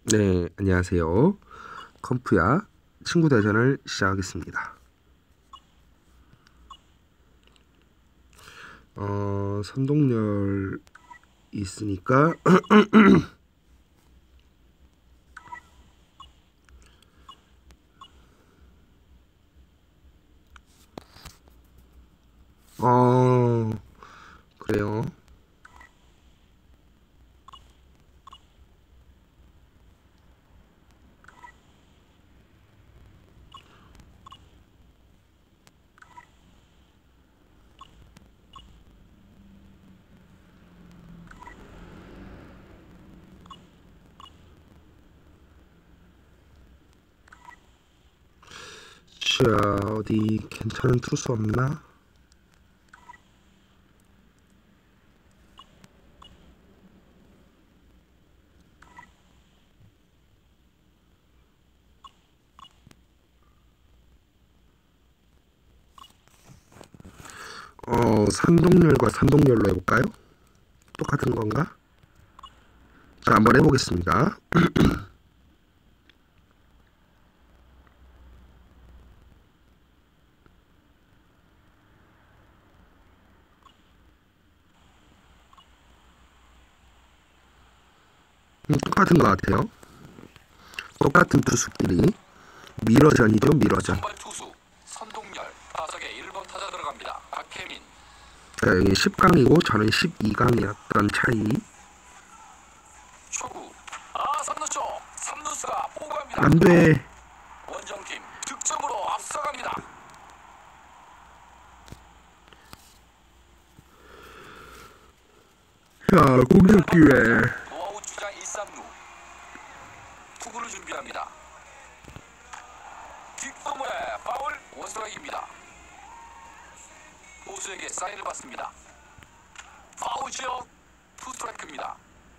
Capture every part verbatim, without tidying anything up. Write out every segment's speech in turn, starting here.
네, 안녕하세요. 컴프야 친구 대전을 시작하겠습니다. 어, 선동열 있으니까 어, 그래요. 자, 어디 괜찮은 투수 없나? 어, 산동열과 산동열로 해볼까요? 똑같은 건가? 자, 한번 해보겠습니다. 음, 똑같은 것 같아요. 똑같은 투수끼리 미러전이죠, 미러전. 선발 투수 선동열 타석에 일 번 타자 들어갑니다. 박혜민. 자, 여기 십 강이고 저는 십이 강이었던 차이. 초구. 아, 삼루 쪽. 삼루수가 보고합니다. 안 돼. 원정팀 득점으로 앞서갑니다. 자, 공격 기회. 노아웃 주자 일, 삼루. 투구를 준비합니다. 뒷범에 파울 원스트라이크입니다. 보수에게 사인을 받습니다. 파울 지역 투 스트라이크입니다.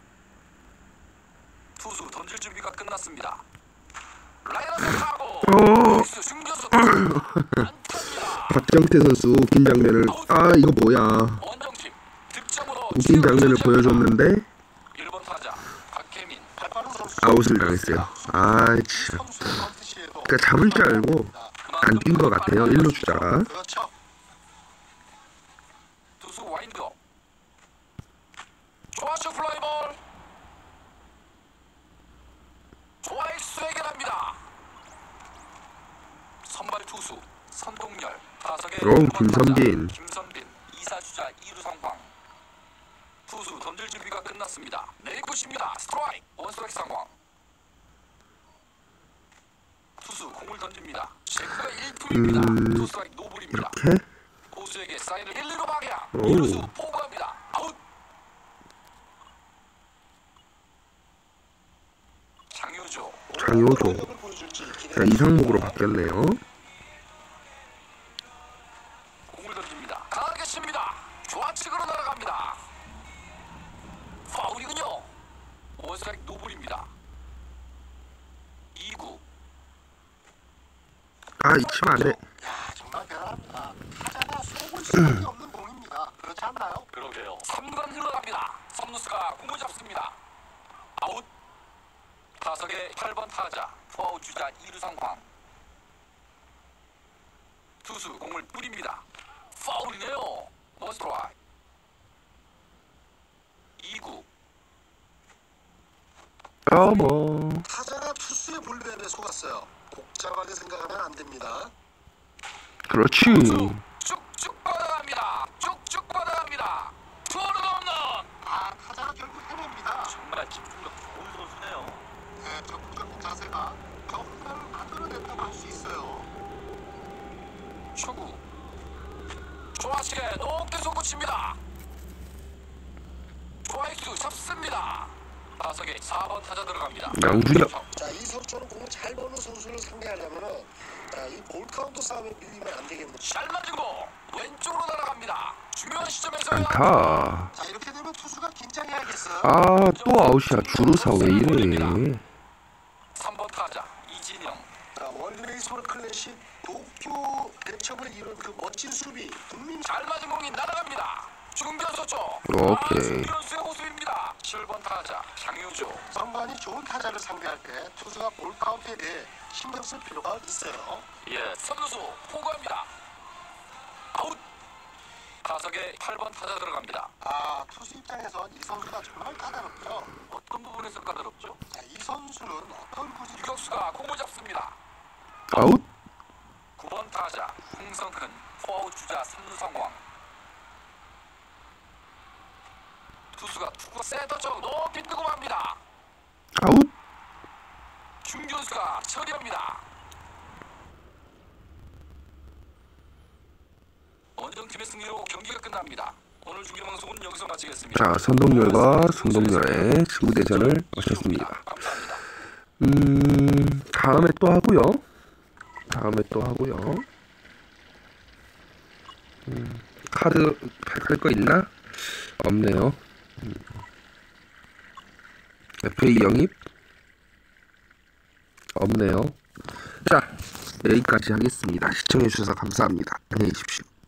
투수 던질 준비가 끝났습니다. 라이너스 타고 어, 투수 중견수 안타입니다. 박정태 선수 웃긴 장면을, 아, 이거 뭐야. 원정팀 득점으로 웃긴 장면을 보여줬는데 일 번 타자 박혜민. 아웃을 당했어요. 아, 참. 그러니까 잡을 줄 알고 안 뛴 것 같아요, 일루 주자가. 투수 와인드업. 좌측 플라이볼. 좌익수에게 갑니다. 선발 투수 선동열 타석에 오, 김선빈. 김선빈 이 사 주자 이 루 상황. 투수 던질 준비가 끝났습니다. 내구십니다. 스트라이크 원스트라이크 상황. 투수 공을 던집니다. 셰프가 일 투입니다. 음, 투 스트라이크 노블입니다. 이렇게? 보수에게 사인을 일, 이루 방향. 오. 이 루수 포구합니다. 아웃. 장효조. 장효조. 자, 이상목으로 바뀌었네요. 공을 던집니다. 강하게 칩니다. 좌측으로 날아갑니다. 파울이군요. 원스트라이크 노블입니다. 이 구. 아, 이 치면 안 돼. 야, 정말 대단합니다. 타자가 속을 수밖에 없는 공입니다. 그렇지 않나요? 그러게요. 삼 간 흘러갑니다. 삼루수가 공을 잡습니다. 아웃. 타석의 팔 번 타자 투아웃 주자 이 루 상황. 투수 공을 뿌립니다. 파울이네요. 원스트라이크. 이 구. 어머. 타자가 투수의 불변에 속았어요. 복잡하게 생각하면 안 됩니다. 그렇지. 투수 쭉쭉 뻗어갑니다. 쭉쭉 뻗어갑니다. 투어로 홈런. 아, 타자가 결국 해냅니다. 정말 집중력 좋은 선수네요. 네, 적극적인 자세가 홈런을 만들어냈다고 할 수 있어요. 초구. 좌측에 높게 솟구칩니다. 좌익수 잡습니다. 타석에 사 번 타자 들어갑니다. 양준혁. 자, 이 선수는 공을 잘 보는 선수를 상대하려면은 자, 이 볼 카운트 싸움에 밀리면 안 되겠네요. 잘 맞은 공 왼쪽으로 날아갑니다. 중요한 시점에서 안타. 자, 이렇게 되면 투수가 긴장해야겠어요. 아, 또 아웃이야. 주루사 왜 이래. 삼 번 타자 이진영. 자, 월드 베이스볼 클래식 도쿄 대첩을 이룬 그 멋진 수비 국민 잘 맞은 공이 날아갑니다. 중견수 쪽. 오케이. 중견수의 호수입니다. 칠 번 타자 장효조. 전반이 좋은 타자를 상대할 때 투수가 볼 카운트에 대해 신경 쓸 필요가 있어요. 예, 선루수 포구합니다. 아웃. 타석에 팔 번 타자 들어갑니다. 아, 투수 입장에선 이 선수가 정말 까다롭죠. 어떤 부분에서 까다롭죠? 자, 이 선수는 어떤 구질 유격수가 공을 잡습니다. 아웃. 구 번 타자 홍성큰 포아웃 주자 삼 루 상황. 투수가 투구 세터 쪽 높이 뜨고 맙니다. 아웃. 중견수가 처리합니다. 원정팀의 승리로 경기가 끝납니다. 오늘 중계방송은 여기서 마치겠습니다. 자, 선동열과 승동열의 승부대전을 마쳤습니다. 감사합니다. 음, 다음에 또 하고요. 다음에 또 하고요. 음, 카드 할 거 있나? 없네요. 음. 에프에이 영입? 없네요. 자, 여기까지 하겠습니다. 시청해주셔서 감사합니다. 안녕히 계십시오.